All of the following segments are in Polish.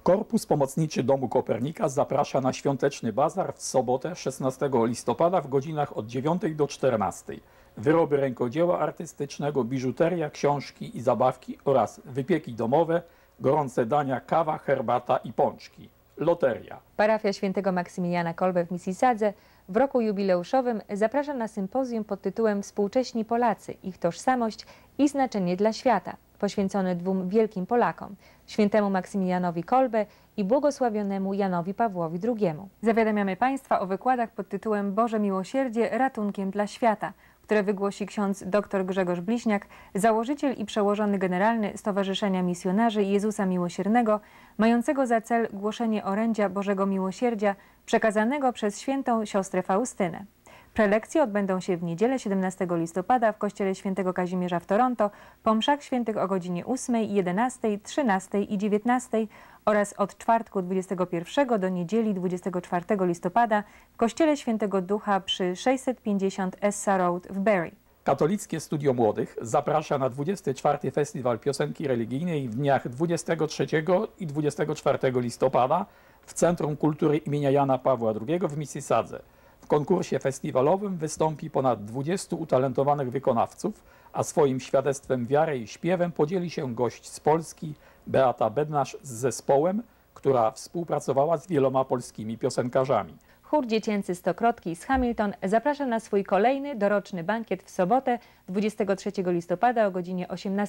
Korpus Pomocniczy Domu Kopernika zaprasza na świąteczny bazar w sobotę 16 listopada w godzinach od 9 do 14. Wyroby rękodzieła artystycznego, biżuteria, książki i zabawki oraz wypieki domowe, gorące dania, kawa, herbata i pączki. Loteria. Parafia Świętego Maksymiliana Kolbe w Mississadze w roku jubileuszowym zaprasza na sympozjum pod tytułem Współcześni Polacy, ich tożsamość i znaczenie dla świata, poświęcony dwóm wielkim Polakom, świętemu Maksymilianowi Kolbe i błogosławionemu Janowi Pawłowi II. Zawiadamiamy Państwa o wykładach pod tytułem Boże Miłosierdzie ratunkiem dla świata, które wygłosi ksiądz dr Grzegorz Bliźniak, założyciel i przełożony generalny Stowarzyszenia Misjonarzy Jezusa Miłosiernego, mającego za cel głoszenie orędzia Bożego Miłosierdzia przekazanego przez świętą siostrę Faustynę. Prelekcje odbędą się w niedzielę 17 listopada w kościele świętego Kazimierza w Toronto po mszach świętych o godzinie 8, 11, 13 i 19 oraz od czwartku 21 do niedzieli 24 listopada w kościele świętego Ducha przy 650 Essa Road w Barrie. Katolickie Studio Młodych zaprasza na 24. Festiwal Piosenki Religijnej w dniach 23 i 24 listopada w Centrum Kultury imienia Jana Pawła II w Mississadze. W konkursie festiwalowym wystąpi ponad 20 utalentowanych wykonawców, a swoim świadectwem wiary i śpiewem podzieli się gość z Polski Beata Bednarz z zespołem, która współpracowała z wieloma polskimi piosenkarzami. Chór dziecięcy Stokrotki z Hamilton zaprasza na swój kolejny doroczny bankiet w sobotę 23 listopada o godzinie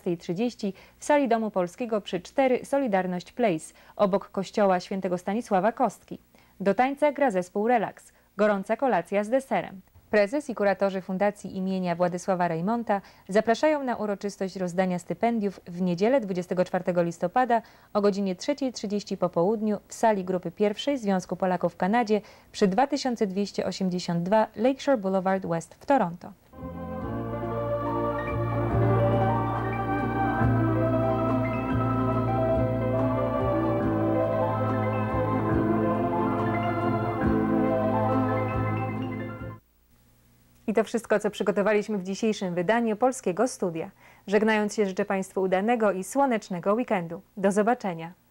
18:30 w sali Domu Polskiego przy 4 Solidarność Place obok kościoła świętego Stanisława Kostki. Do tańca gra zespół Relax. Gorąca kolacja z deserem. Prezes i kuratorzy Fundacji imienia Władysława Reymonta zapraszają na uroczystość rozdania stypendiów w niedzielę 24 listopada o godzinie 3:30 po południu w sali grupy pierwszej Związku Polaków w Kanadzie przy 2282 Lakeshore Boulevard West w Toronto. I to wszystko, co przygotowaliśmy w dzisiejszym wydaniu Polskiego Studia. Żegnając się, życzę Państwu udanego i słonecznego weekendu. Do zobaczenia.